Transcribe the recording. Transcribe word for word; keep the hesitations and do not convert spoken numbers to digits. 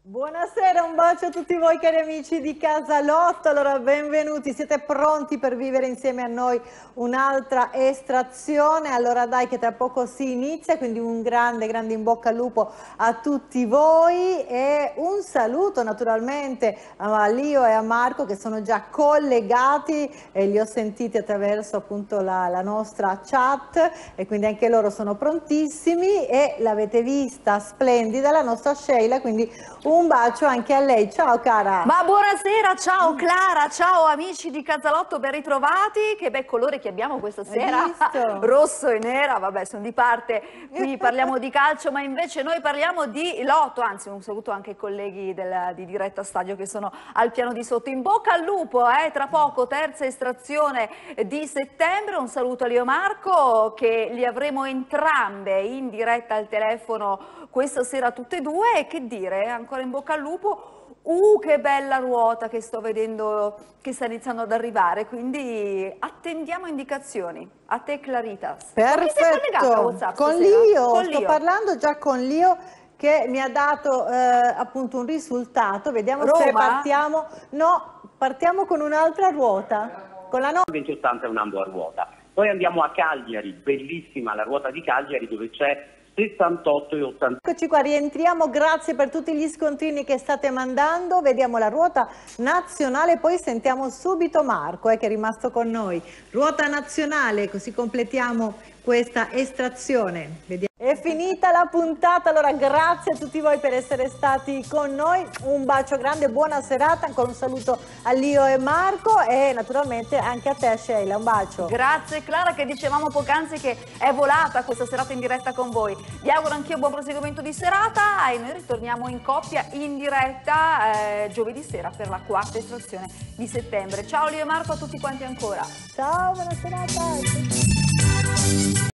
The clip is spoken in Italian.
Buonasera, un bacio a tutti voi cari amici di Casalotto, allora benvenuti, siete pronti per vivere insieme a noi un'altra estrazione? Allora dai che tra poco si inizia, quindi un grande grande in bocca al lupo a tutti voi e un saluto naturalmente a Lio e a Marco che sono già collegati e li ho sentiti attraverso appunto la, la nostra chat e quindi anche loro sono prontissimi e l'avete vista splendida la nostra Sheila, quindi un bacio anche a lei. Ciao cara. Ma buonasera, ciao Clara, ciao amici di Casalotto, ben ritrovati. Che bel colore che abbiamo questa sera, rosso e nera, vabbè sono di parte, qui parliamo di calcio, ma invece noi parliamo di lotto, anzi un saluto anche ai colleghi del, di Diretta Stadio che sono al piano di sotto. In bocca al lupo, eh, tra poco terza estrazione di settembre, un saluto a Lio Marco che li avremo entrambe in diretta al telefono questa sera tutte e due e che dire, ancora in bocca al lupo. Uh, che bella ruota che sto vedendo che sta iniziando ad arrivare, quindi attendiamo indicazioni. A te Claritas. Perfetto, WhatsApp con Lio, con sto Lio. parlando già con Lio che mi ha dato eh, appunto un risultato, vediamo Roma? se partiamo, no, partiamo con un'altra ruota, con la no venti ottanta è un ambo a ruota, poi andiamo a Cagliari, bellissima la ruota di Cagliari dove c'è sessantotto e ottanta. Eccoci qua, rientriamo, grazie per tutti gli scontrini che state mandando, vediamo la ruota nazionale, poi sentiamo subito Marco eh, che è rimasto con noi. Ruota nazionale, così completiamo questa estrazione. Vediamo. È finita la puntata, allora grazie a tutti voi per essere stati con noi, un bacio grande, buona serata, ancora un saluto a Lio e Marco e naturalmente anche a te Sheila, un bacio. Grazie Clara che dicevamo poc'anzi che è volata questa serata in diretta con voi. Vi auguro anch'io buon proseguimento di serata e noi ritorniamo in coppia in diretta eh, giovedì sera per la quarta estrazione di settembre. Ciao Lio e Marco a tutti quanti ancora. Ciao, buona serata.